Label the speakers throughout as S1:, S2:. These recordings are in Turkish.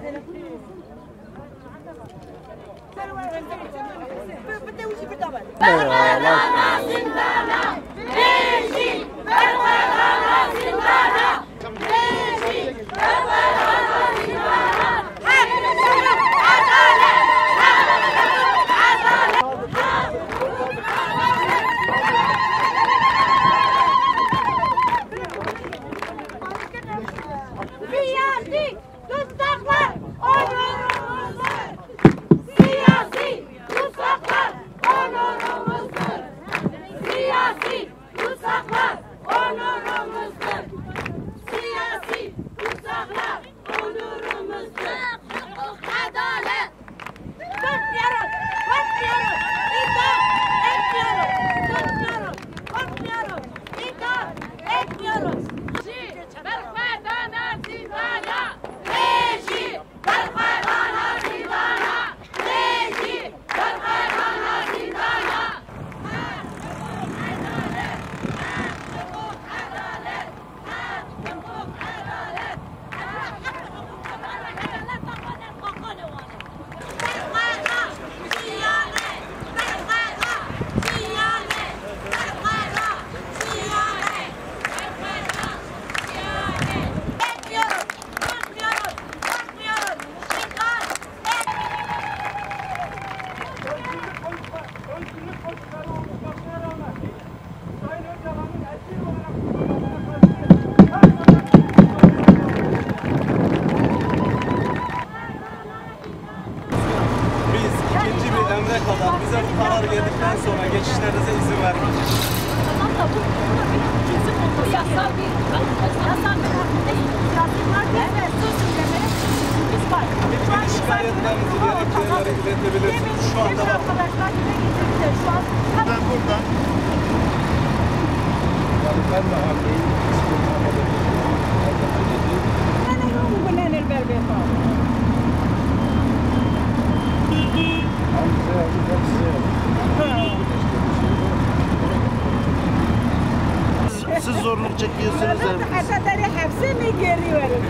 S1: Siz zorluk çekiyorsunuz.
S2: Atatürk'e hepsi mi geliyoruz?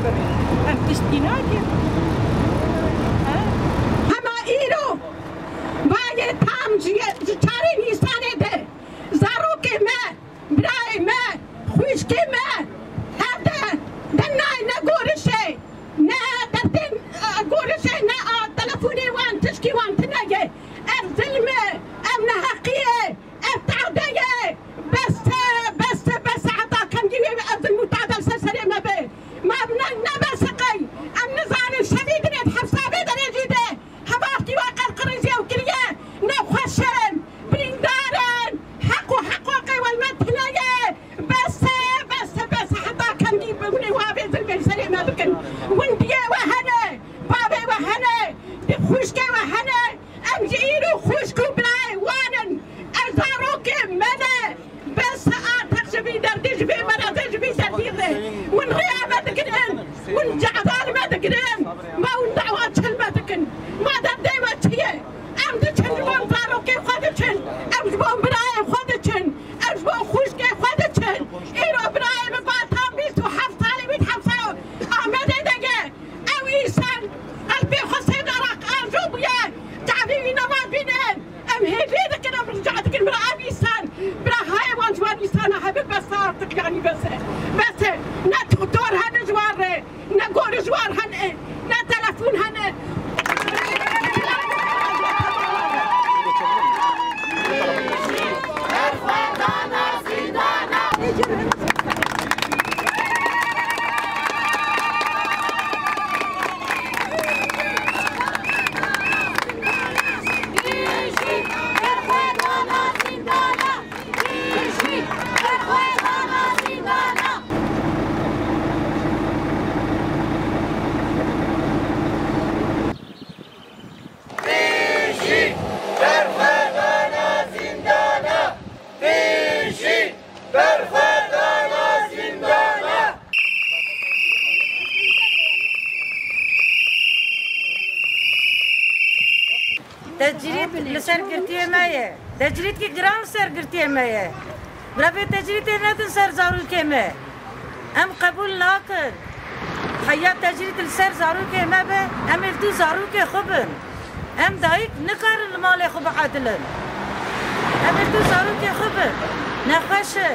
S2: İştinak ama İro باید چاری نیستانه ده زاروک ما برای ما خوشک ما هفته دنای نه گورشه نه دردن گورشه نه تلفونی وان تشکی وان تنگه ام ظلمه ام نحقیه ام تعدیه بس عطا کم جیوی ام ظلم تعدل سرسری ما به ما نبسقی ام نزان شدید نیت حفظابه درجی ده هواکی واقع قريزي وكريه نخشن برندارن حقوقي والمدنية بس حتى كان يبني وابي زلمي سليمة بكن وندي وهنا بابي وهنا خوشكي وهنا امجيرو خوشكو بلاي وانن ازاروك منا بس تخشبي دردش بي مرضش بي سديده ونغيابة تكنن ونجعضال ما تكنن ما وندعوات شلمة تكن ما دردي واتشيه ام دچن جبان زاروكي خودچن ام جبان براي خودچن ام جبان خوشكي خودچن ايرو براي مباتام بيستو حفتالي بيت حفصاو احمد دقه او ايسان قلبي خسي دارك ارجو بيه تعبيبي نما بينن ام هيدي دكن ام رجعتك المرأة بيسان برا هاي وان جوان بيسان حبيب بس صارتك يعني بس نا دكتور هن جواره نا قول جوار هن نا تلفون هن
S3: تجرید لسر گرتیه مایه تجرید کی گرام سر گرتیه مایه برای تجرید نه سر زارو که مه هم قبول نکن حيات تجريد السر زاروك ما به أم الدو زاروك خبن أم دايك نكر المال خب عدلن أم الدو زاروك خبن نخشن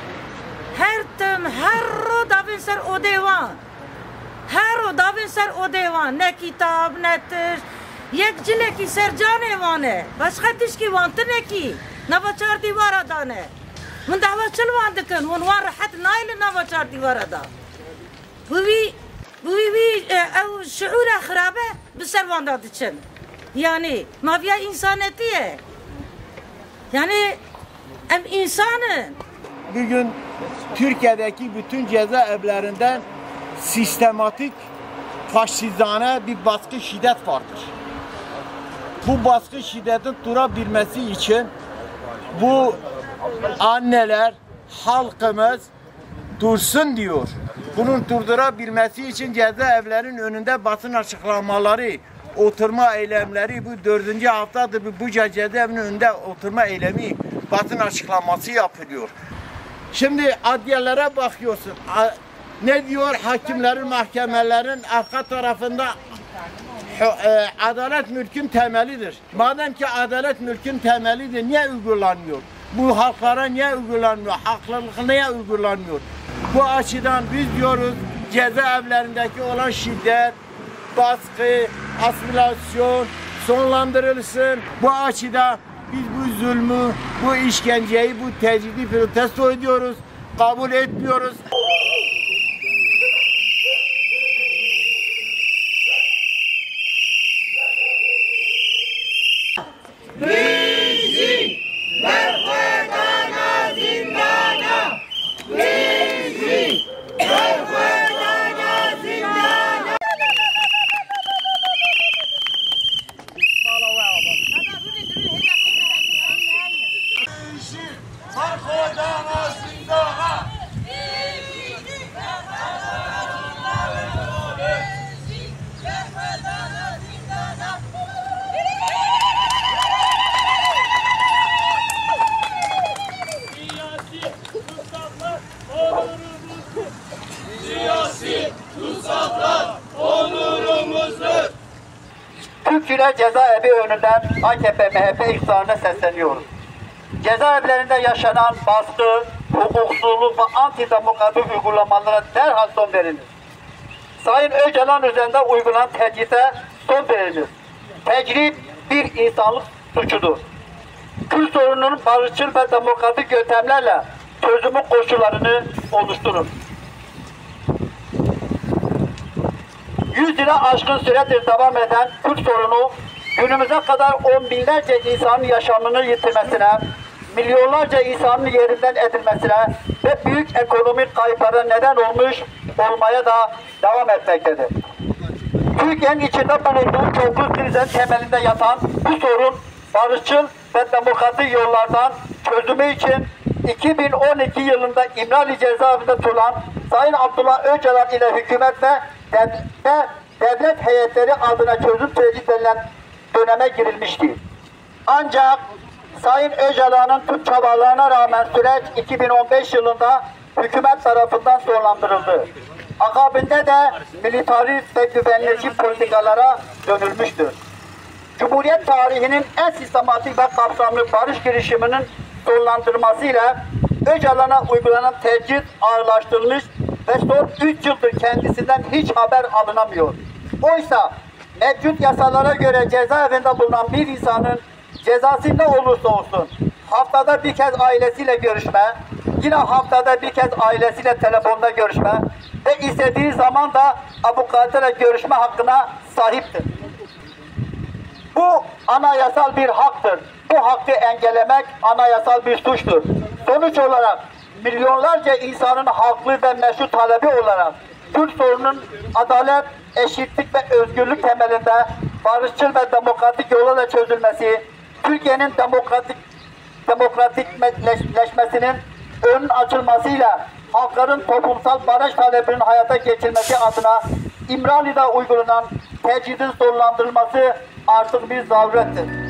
S3: هر رو دابن سر او دیوان هر رو دابن سر او دیوان نه کتاب نه تش یک جله کی سر جانه وانه بس خطش کی وانت نه کی نه با چار دیوار دانه من دعوت چل وان دکن ونوار حد نایل نه با چار دیوار دا بوی او شعور خرابه بسر وان دادچن yani mafya insaniyeti yani em insanın.
S4: Bugün Türkiye'deki bütün cezaevlerinden sistematik faşizane bir baskı şiddet vardır. Bu baskı şiddetin durabilmesi için bu anneler, halkımız dursun diyor. Bunun durdurabilmesi için cezaevlerinin önünde basın açıklamaları, oturma eylemleri, bu 4. haftadır bu cezaevinin önünde oturma eylemi, basın açıklaması yapılıyor. Şimdi adliyelere bakıyorsun. Ne diyor? Hakimlerin, mahkemelerin arka tarafında adalet mülkün temelidir. Madem ki adalet mülkün temelidir, niye uygulanmıyor? Bu halklara niye uygulanmıyor? Haklılık niye uygulanmıyor? Bu açıdan biz diyoruz cezaevlerindeki olan şiddet, baskı, asimilasyon sonlandırılsın. Bu açıda biz bu zulmü, bu işkenceyi, bu tecridi protesto ediyoruz, kabul etmiyoruz.
S5: Bizi Berhudana zindana, bizi Berhudana zindana. Berhudana zindana.
S6: Türkçüler cezaevi önünden AKP MHP iktidarına sesleniyoruz. Cezaevlerinde yaşanan baskı, hukuksuzluk ve antidemokratik uygulamalara derhal son verilir. Sayın Öcalan üzerinde uygulanan tecride son verilir. Tecrit bir insanlık suçudur. Kürt sorununun barışçıl ve demokratik yöntemlerle çözümü koşullarını oluşturun. 100 yıla aşkın süredir devam eden Kürt sorunu günümüze kadar on binlerce insanın yaşamını yitirmesine, milyonlarca insanın yerinden edilmesine ve büyük ekonomik kayıplara neden olmaya da devam etmektedir. Türkiye'nin içinde bulunduğu çoklu krizin temelinde yatan bu sorun barışçıl ve demokratik yollardan çözümü için 2012 yılında İmralı cezaevinde tutulan Sayın Abdullah Öcalan ile hükümet ve devlet heyetleri adına çözüm süreci denilen döneme girilmişti. Ancak Sayın Öcalan'ın tüm çabalarına rağmen süreç 2015 yılında hükümet tarafından sonlandırıldı. Akabinde de militarist ve güvenlikçi politikalara dönülmüştür. Cumhuriyet tarihinin en sistematik ve kapsamlı barış girişiminin sonlandırmasıyla Öcalan'a uygulanan tecrit ağırlaştırılmış ve son 3 yıldır kendisinden hiç haber alınamıyor. Oysa mevcut yasalara göre cezaevinde bulunan bir insanın cezası ne olursa olsun haftada bir kez ailesiyle görüşme, yine haftada bir kez ailesiyle telefonda görüşme ve istediği zaman da avukatıyla görüşme hakkına sahiptir. Bu anayasal bir haktır. Bu hakkı engellemek anayasal bir suçtur. Sonuç olarak milyonlarca insanın haklı ve meşru talebi olarak Kürt sorunun adalet, eşitlik ve özgürlük temelinde barışçıl ve demokratik yollarla çözülmesi, Türkiye'nin demokratikleşmesinin önün açılmasıyla halkların toplumsal barış talebinin hayata geçirilmesi adına İmralı'da uygulanan tecridin sonlandırılması artık bir zarurettir.